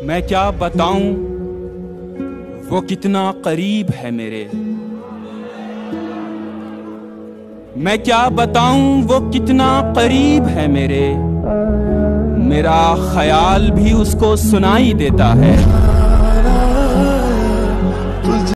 मैं क्या बताऊं वो कितना करीब है मेरे। मैं क्या बताऊं वो कितना करीब है मेरे। मेरा ख्याल भी उसको सुनाई देता है।